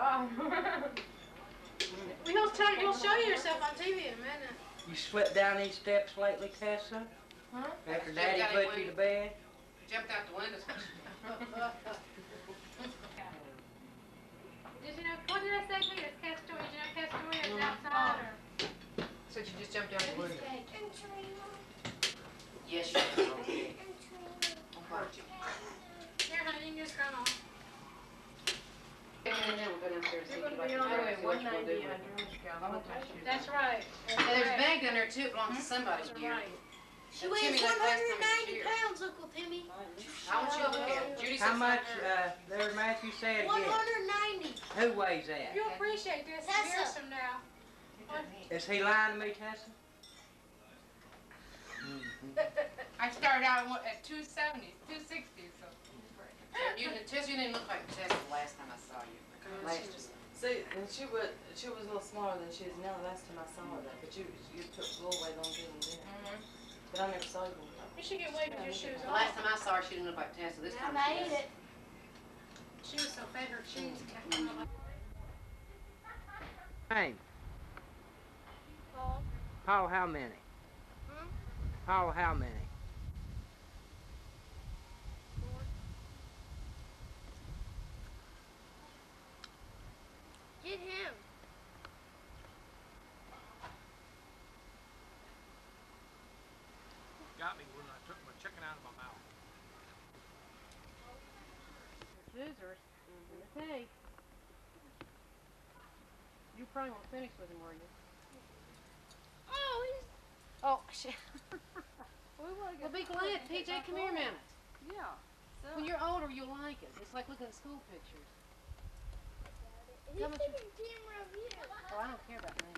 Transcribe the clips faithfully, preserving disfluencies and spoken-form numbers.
Oh. We'll tell you'll show yourself on T V in a minute. You slipped down these steps lately, Tessa? Huh? After Daddy put you to bed? Jumped out the window. Did you know, what did I say to you? It's Castoria. Did you know Castoria is outside or? Said you just jumped out the window. And Trina. Yes, you did. And Trina. I'll hurt you. Here, honey, you can just run on. We'll go downstairs and see You're if gonna you be on like there to at what one you want to do ninety with on it. George Girl. That's right. And there's a bag down there too, it belongs to somebody That's here. right. She weighs one hundred ninety pounds, Uncle Timmy. I want you to look at it. Judy How says much, right there. uh, there, Matthew said one again? hundred ninety. Who weighs that? You'll appreciate this Tessa. years from now. Is he lying to me, Tessa? I started out at two seventy, two sixty, so. You didn't, Tess, you didn't look like Tessa the last time I saw you. Last year. See, and she was she was a little smaller than she is now. The last time I saw her, that, but you you took a little weight on getting there. Mm-hmm. But I never saw you. You should get weight with your shoes The off. last time I saw her, she didn't look like Tessa. This time I she made does. it. She was so fat, her shoes kept on. Hey, Paul. Paul, how many? Hmm? Paul, how many? Get him. Got me when I took my chicken out of my mouth. Scissors. Okay. You probably won't finish with him, were you? Oh, he's. Oh, shit. Well, be glad. P J, come here a minute. Yeah. When you're older, you'll like it. It's like looking at school pictures. He's Come on, taking camera view. Oh, I don't care about me.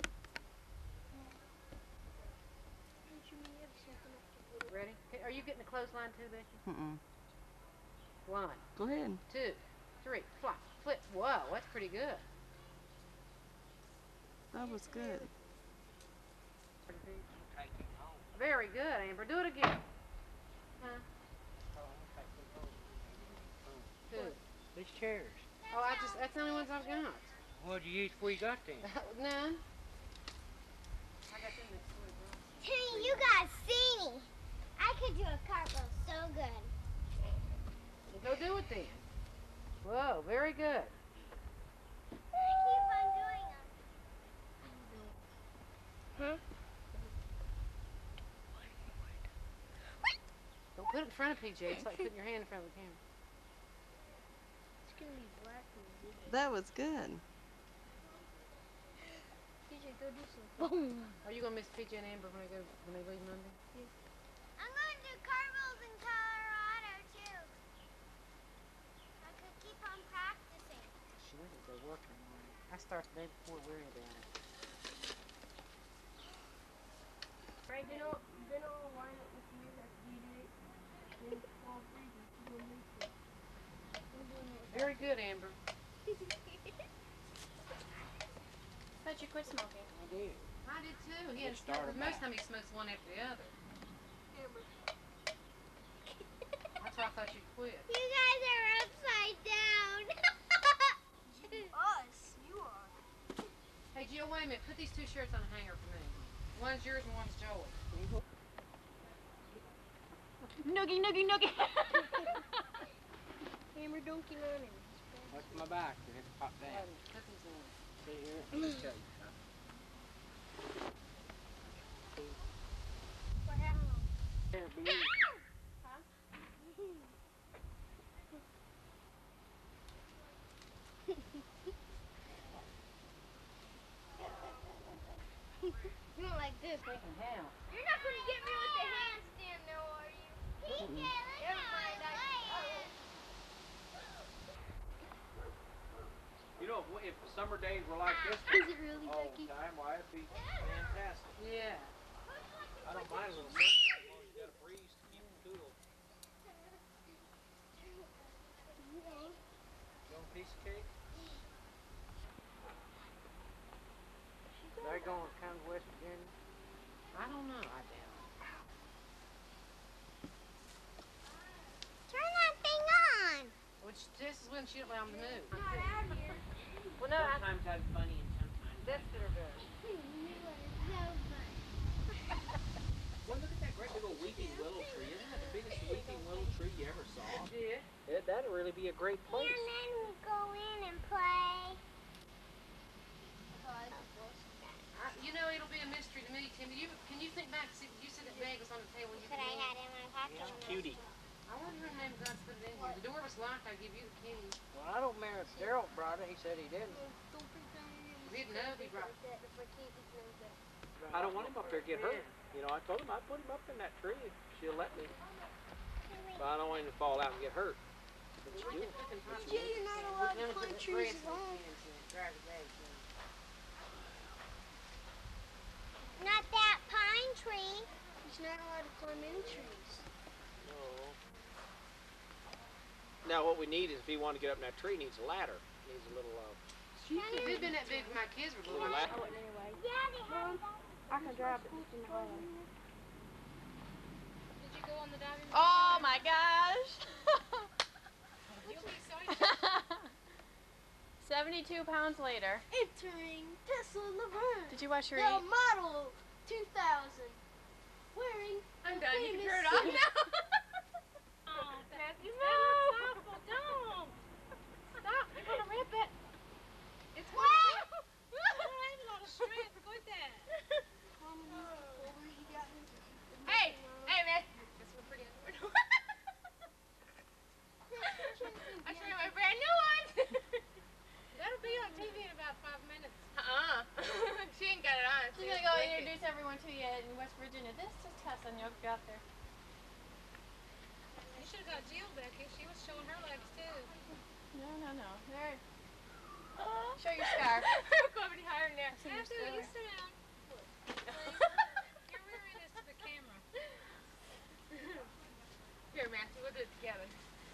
Ready? Okay, are you getting the clothesline too, Becky? Mm-mm. One, Go ahead. two, three, flop, flip. Whoa, that's pretty good. That was good. Very good, Amber. Do it again. Huh? Two. These chairs. Oh, I just, that's the only ones I've got. What'd you use before you got them? None. I got them next week. Timmy, you got see me. I could do a cartwheel so good. Go do it then. Whoa, very good. I keep on doing them. Huh? Don't put it in front of P J. It's like putting your hand in front of the camera. It's gonna be black when you do this. That was good. P J, go do some. Boom. Are you gonna miss P J and Amber when they go when they leave Monday? I'm going to do cartwheels in Colorado too. I could keep on practicing. She doesn't go work in the morning. I start the day before worrying about it. Right, then I'll, then I'll line up with you after you do it. Then all three of you will make it. I'm doing it. Very good, Amber. Thought you quit smoking. I did. I did too. He had Started most back. time he smokes one after the other. That's why I thought you'd quit. You guys are upside down. Us, you are. Hey, Jill, wait a minute. Put these two shirts on a hanger for me. One's yours and one's Joey's. Noogie, noogie, noogie. Hammer donkey learning. Watch my back. You have to pop down. Put these in. See here? Let me show you something. What happened? Here, be easy. You don't like this. Taking down. You're not going to get me with the handstand, though, are you? P J, look how I'm playing. You know, if, if summer days were like this Is it really, all Becky? the time, why, it'd be fantastic. Yeah. I don't mind a little sunshine as long as you got a breeze to keep it cool. You want a piece of cake? They're going to come to West Virginia. I don't know. I doubt it. Turn that thing on. Which this is when she don't allow him to move. Not out here. no, I, Sometimes that's funny and sometimes that's that's better good. Well, look at that great big old weeping willow tree. Isn't that the biggest weeping willow tree you ever saw? Yeah. It, that'd really be a great place. And then we go in and play. I, you know, it'll be a mystery to me, Timmy. You can you think back? See, you said that bag was on the table. You That I came in. had in my pocket. Cutie. I wonder who named God put it in here. The door was locked. I give you the key. Well, I don't remember if Daryl brought it. He said he didn't. You didn't know he brought. I don't want him up there to get hurt. You know, I told him I'd put him up in that tree if she'll let me. But I don't want him to fall out and get hurt. But she will. Gee, you're not allowed to climb trees alone. Not that pine tree. He's not allowed to climb any trees. No. Now what we need is if he wanted to get up in that tree, he needs a ladder. He needs a little uh, If it'd been that big when my kids were little little. ladder. Yeah, they have that. I can drive in the hallway. Did you go on the diving board? Oh my gosh! You'll be so excited. seventy-two pounds later. Entering Tesla Laverne. Did you watch your The eat? model two thousand. Wearing I'm the done. You can famous turn it off suit. now. Oh, that's You that's awful. Don't. Stop. You're going to rip it. It's What? I don't have a lot of strength. Look at that. Hey, hey, man. This one pretty I show you my brand new one. That'll be on T V in about five minutes. Uh-uh. She ain't got it on. She's gonna go introduce everyone to you in West Virginia. This is Tessa, and you'll go out there. You should have got Jill back here. She was showing her legs too. No, no, no. There. Show your scarf. Go over higher than there. Matthew, you sit down. Your rear end is to the camera. Here, Matthew, we'll do it together.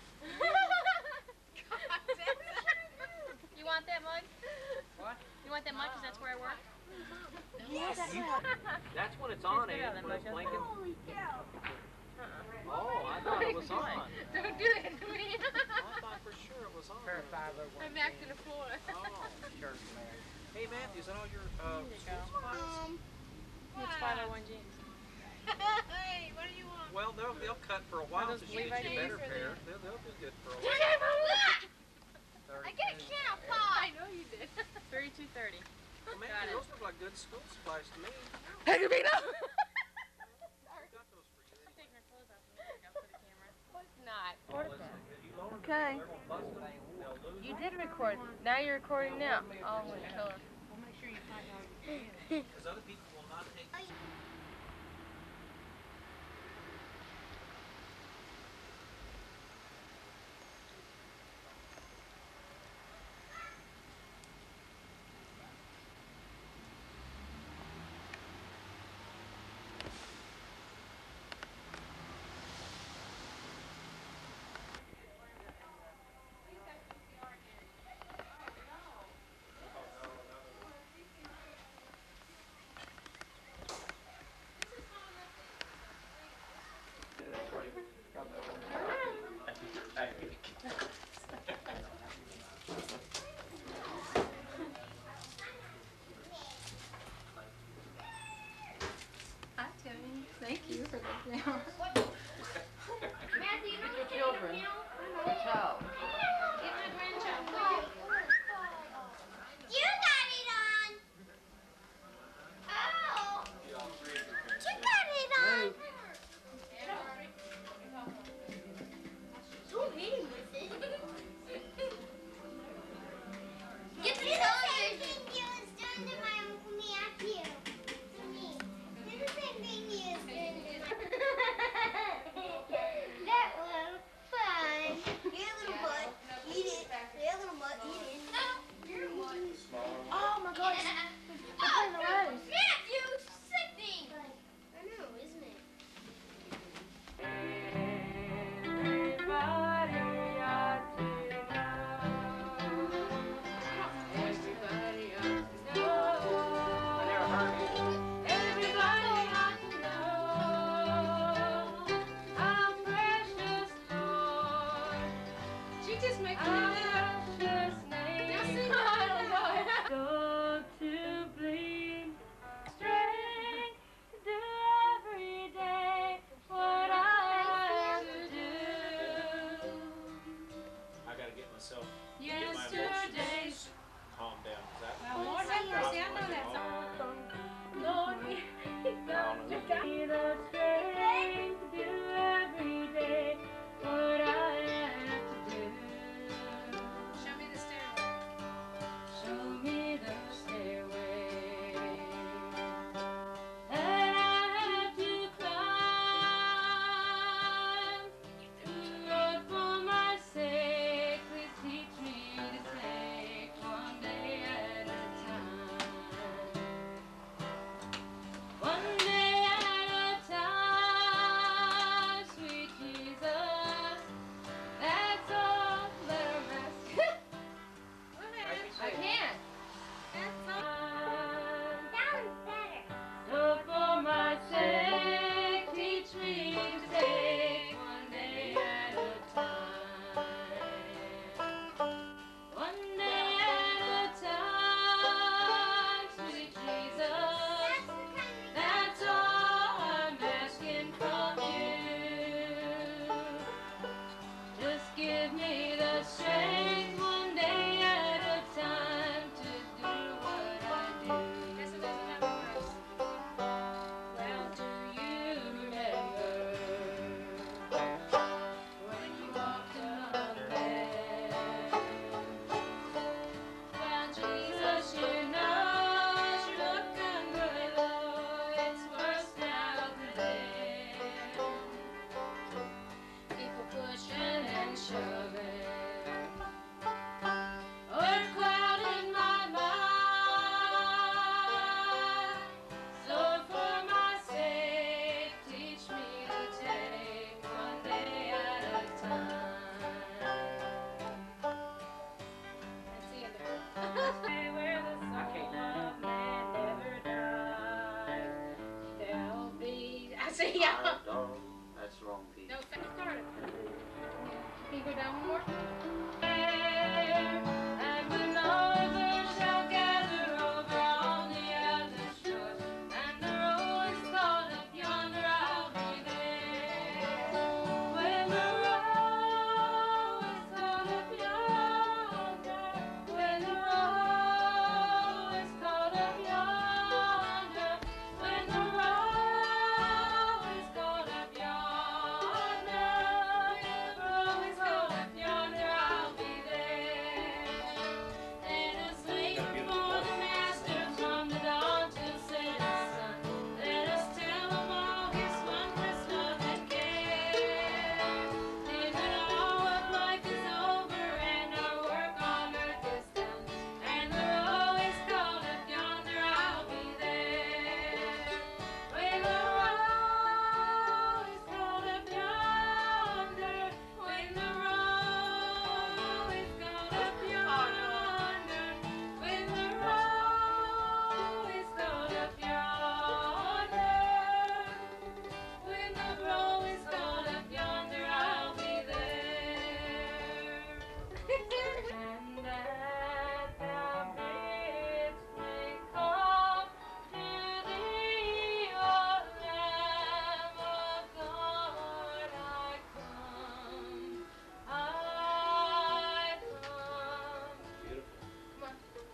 You want that mug? What? You want that mug? Cause that's where I work. Yes. That's when it's on, Let's eh? go down When it's there, blinking. Holy cow. Oh, I thought it was on. Don't do that to me. I thought for sure it was on. Her five oh one. I'm back to the floor. Oh. Church man. Hey, Matthew, is that all your uh, There you school go. supplies? Um, It's five oh one jeans. Hey, what do you want? Well, they'll, they'll cut for a while those until you Levi get you a better jeans or pair. the- They'll, they'll be good for a while. I get a can of pop. I know you did. thirty-two thirty. Well, Got Matthew, it. those look like good school supplies to me. Hey, Gabino! I got those for you. I'm taking her clothes off and putting up for the camera. It's not. Oh, listen, if you lower them, Okay. they're gonna bust them. They'll lose You them. did record. Now you're recording now. Oh, I'm gonna kill her. We'll make sure you find out. Because other people will not take Yeah. Alright, dog. That's the wrong key. No, start it. Can you go down one more? And the lovers shall gather over on the other shore, and the roll is called up yonder, I'll be there. When the roll is called up yonder, when the roll is called up yonder, when the roll is called up yonder, when the roll is called up yonder, I'll be there. Let us wait for the master from the dawn till setting sun. Let us tell of all his wondrous love and care. Then when all of life is over and our work on earth is done, and the roll is called up yonder, I'll be there. When the roll is called up yonder, when the roll is called up yonder, when the roll is called up yonder, when the roll is called up yonder, I'll be there. And that thou bidst me come to thee, O Lamb of God, I come, I come. Beautiful.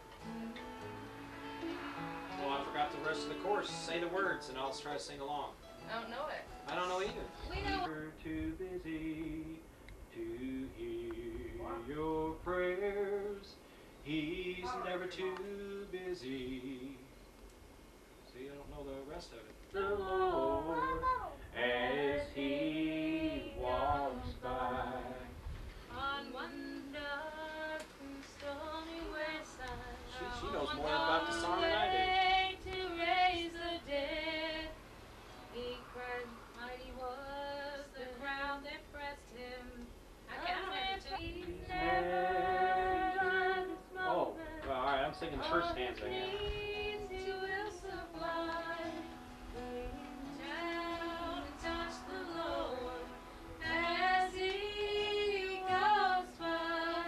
Well, I forgot the rest of the chorus. Say the words, and I'll try to sing along. I don't know it. I don't know either. We know. We're too busy to hear your prayers. He's never too busy. See, I don't know the rest of it. The Lord, as He walks by. On one dark and stormy wayside, She- she knows more about the song than I do. I do. To raise the dead, he cried, mighty was the crowd that pressed him. I can't remember too. He's never this Oh, moment. well, all right. I'm singing the first stanza again. He will supply. Reach out and touch the Lord as He goes by.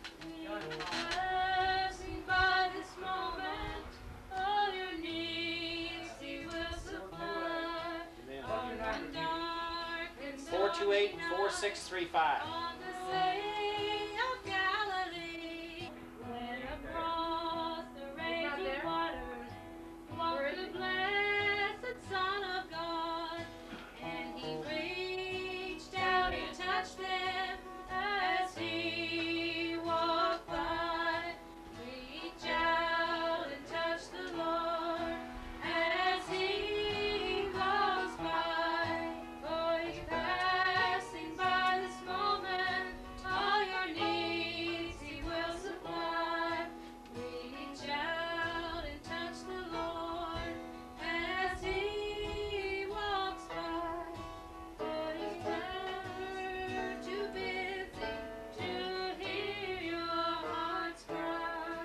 Passing by this moment, all your needs He will supply. Amen. On one dark and Four two eight stormy and four six three five. on the Sea of Galilee, when across the raging waters walked the blessed Son of God, and He reached out and touched them as He walked by. Reach out and touch the Lord as He goes by, for He's passing by this moment. All your needs He will supply. Reach out and touch the Lord as He walks by, for He's never too busy to hear your heart's cry.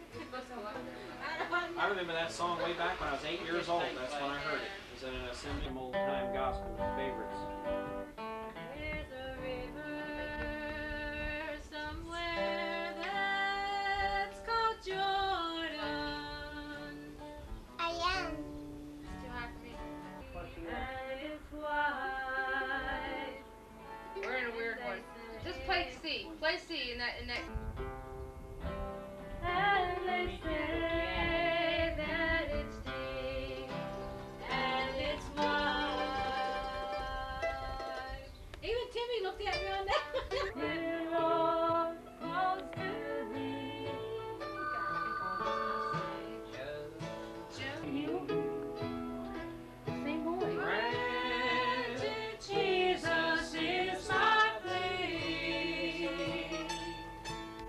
I remember that song way back when I was eight years old. That's when I heard it. It was in an assembly of old time gospel favorites. There's a river somewhere that's called Jordan. I am. It's too high for me. And it's wide. We're in a weird one. Just play C. Play C in that in that. And they say that it's deep and it's wide. Even Timmy looked at me on that. It all belongs to thee. Same boy. Granted, Jesus is my plea.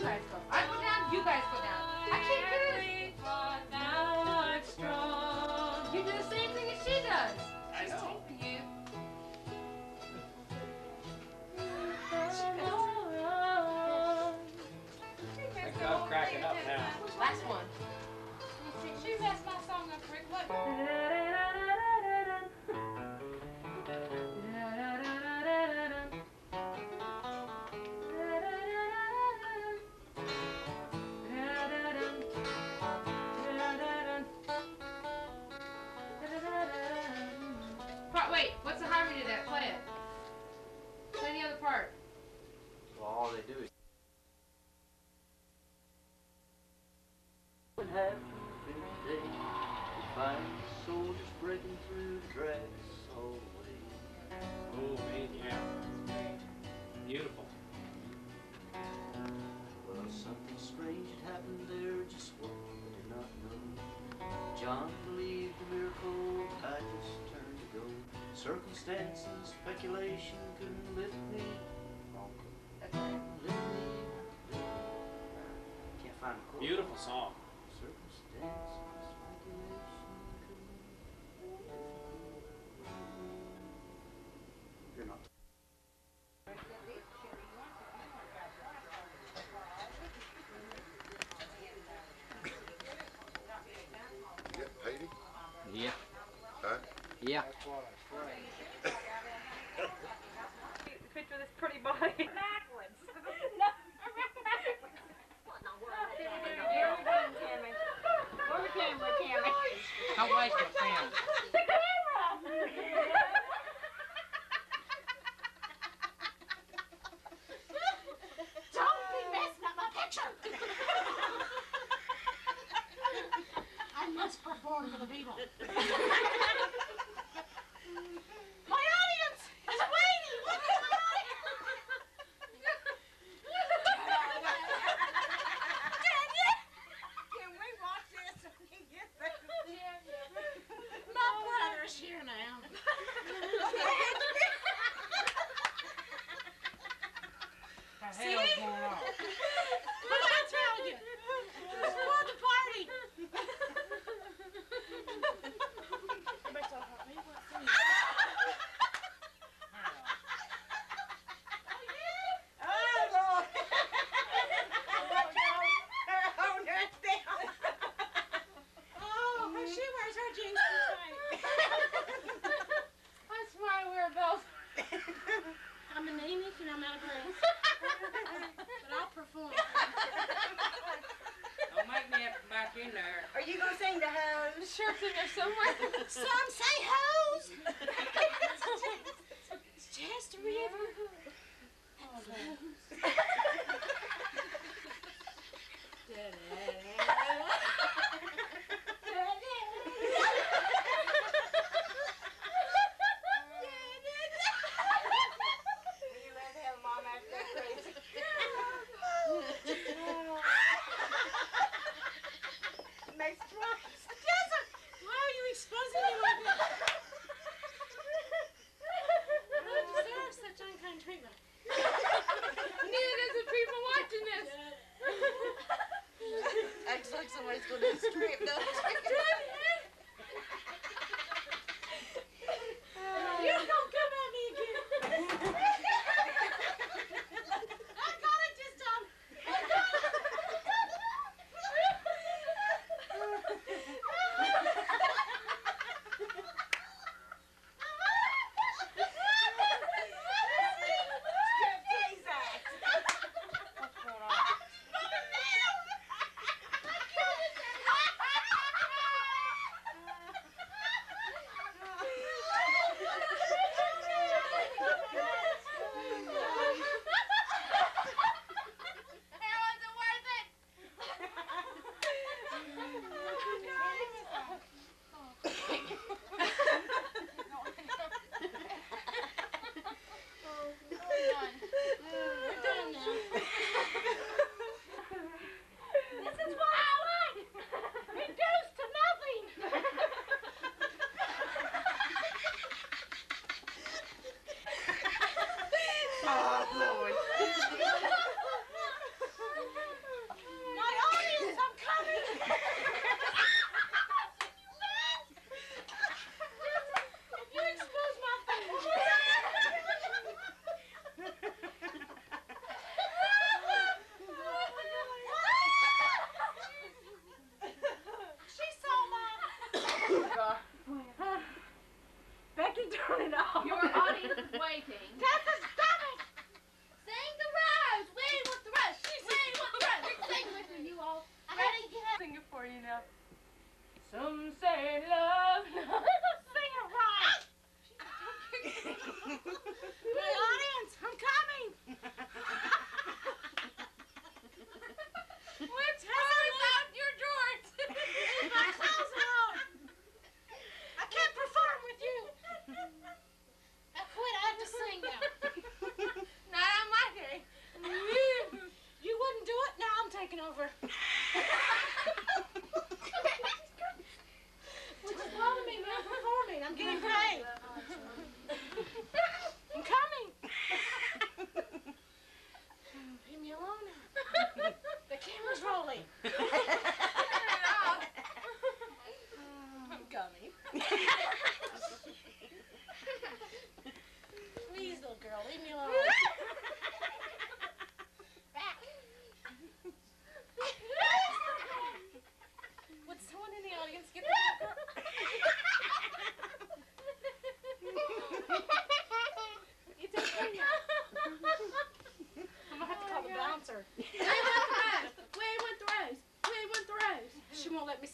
guys go. I go down, you guys go down. I can't get it. Every thought thou art strong. You do the same thing as she does. I She's know. taping you. Thank God I'm cracking up now. Last one. She messed my song up, Rick. Look. Part, wait, what's the harmony to that? Play it. Play the other part. Well, all they do is. What happened today? We find soldiers breaking through the tracks all the way. Oh man, yeah. Beautiful. Well, something strange had happened there, just what I did not know. John believed the miracle, I just turned to go. Circumstances, speculation couldn't lift me. That's right. Lift me. Can't find the chord. Beautiful song. Circumstances, speculation couldn't. You're not. You get paid? Yeah. Huh? Yeah. That's what I say. Picture this pretty body. Backwards. Where's the camera, Tammy? Don't waste your film. Don't be messing up my picture. I must perform for the people. My audience is waiting. Look at my audience. Can we watch this so we can get this? My brother's here now. What the hell's going on? What did I tell you? It's for the party. Oh, Lord. Watch out. Her owner's down. Oh, she wears her jeans too tight. That's why I wear belts. I'm anemic and I'm out of breath. But I'll perform. Don't make me have to back in there. Are you going to sing the hose? Shirt's in there somewhere. Some say hoes. It's just a river. You let him mom act that crazy. Makes twice. Why are you exposing me like that? I don't deserve such unkind treatment. Neither does the people watching this. Acts like somebody's going to strip, don't You don't come at me again. I got it this time. I got Striptease act. What's going on? We're done now. This is what I like. Reduced to nothing. Oh, Lord.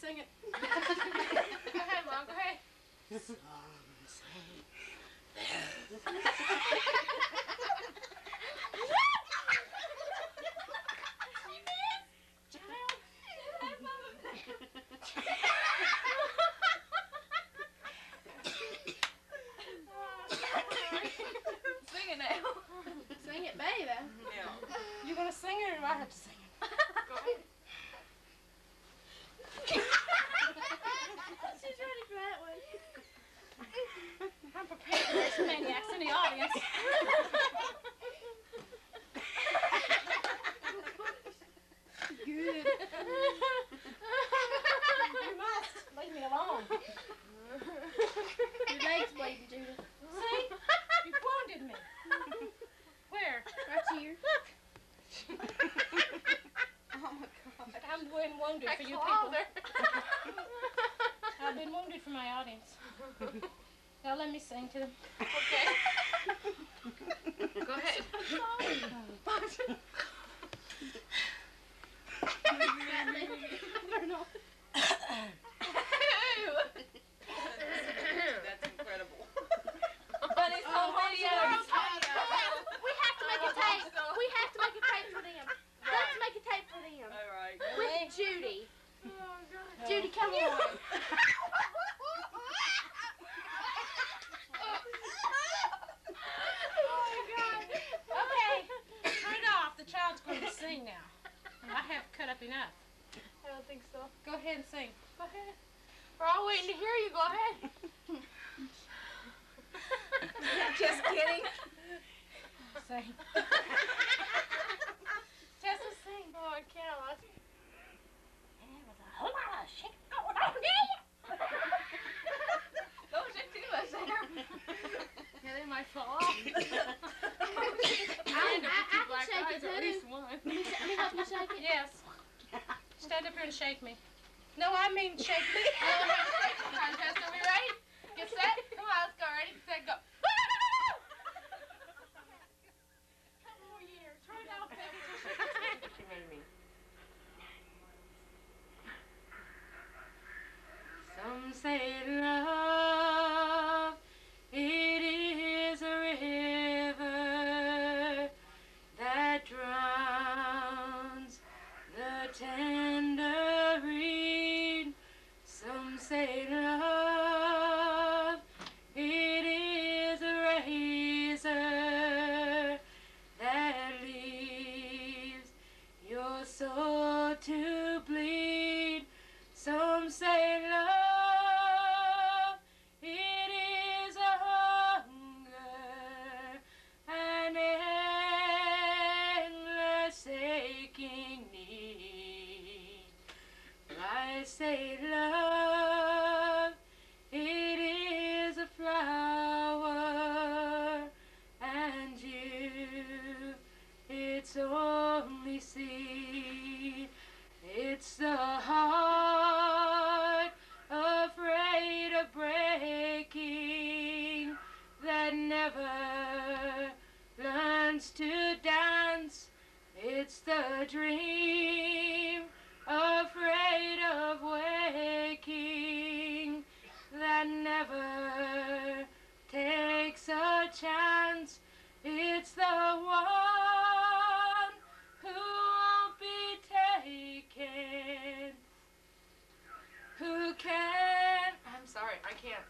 sing it. Go ahead, Mom. Go ahead. Sing it now. Sing it, baby. Yeah. You gonna sing it or do I have to sing it? Go ahead. She's ready for that one. I'm prepared for this maniacs in the audience. Good. You must leave me alone. Your leg's bleeding, Judith. See? You wounded me. Where? Right here. Oh my God. I'm been wounded I for you clawed people. I've been wounded for my audience. Now let me sing to them. Okay. Go ahead. That's incredible. But it's on video. We have to make a tape. We have to make a tape for them. Let's make a tape for them. All right. With Judy. Judy, come on. Okay. Turn it off. The child's going to sing now. I have cut up enough. I don't think so. Go ahead and sing. Go ahead. We're all waiting to hear you. Go ahead. Just kidding. Sing. Tessa, sing. Oh, I can't. Let's... Don't shake too much there. Yeah, they might fall off. I, I, I can Black shake eyes, it, or at honey. least one. Let me, let me help you shake it. Yes. Stand up here and shake me. No, I mean shake me. Contest, are we ready? Get set? Come on, let's go. Ready, set, go. Couple more years. Turn it off, baby. She made me. Some say love, it is a river that drowns the tender reed. Some say love, it is a razor that leaves your soul to bleed. Some say love, it is a hunger, an endless aching need. I say love, it is a flower, and you, its only seed. It's the heart afraid of breaking that never learns to dance. It's the dream afraid of waking that never takes a chance. It's the one who won't be taken, who can. I'm sorry, I can't.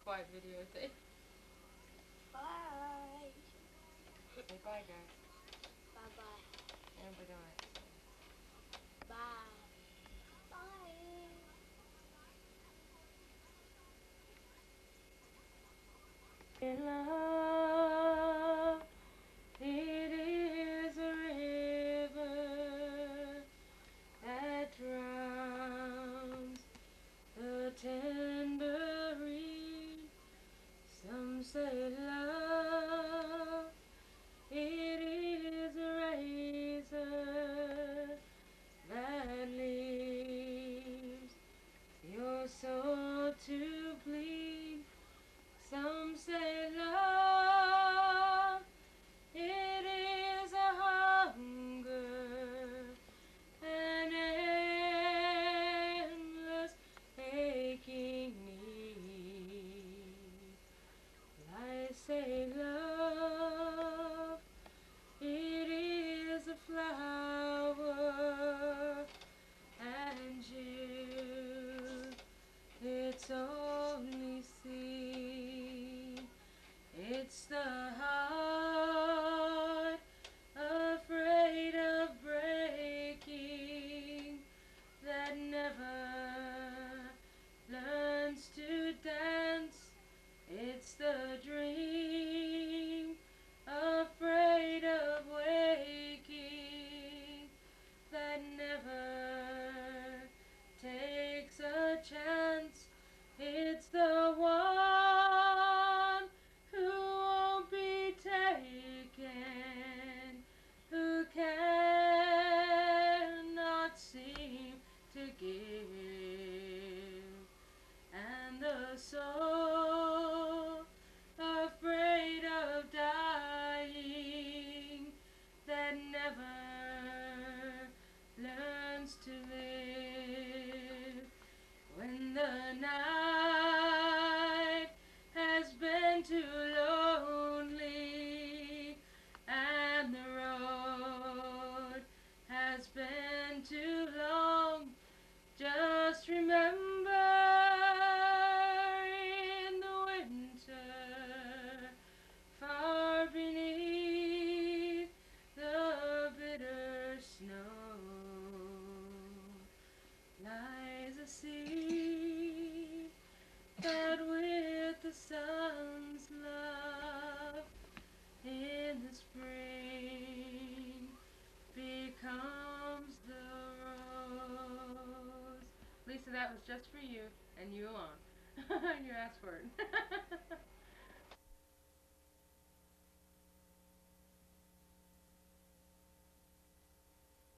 quiet videotape. Bye. Say bye, guys. Bye bye. And we're doing it. Bye. Bye. In love, it is a river that drowns the tender reed. Some say love, it is a razor that leaves your soul to bleed. Some say love, it is a hunger, an endless aching need. I say love, it is a flower, and you, its only seed. It's the heart afraid of breaking that never learns to dance. It's the dream afraid of waking that never takes a chance. It's the one who won't be taken, who cannot seem to give, and the soul afraid of dying that never learns to live. When the night has been too lonely and the road has been too long, just remember in the winter, far beneath the bitter snow, lies a seed that with the sun's love in the spring becomes the rose. Lisa, that was just for you and you alone. You asked for it.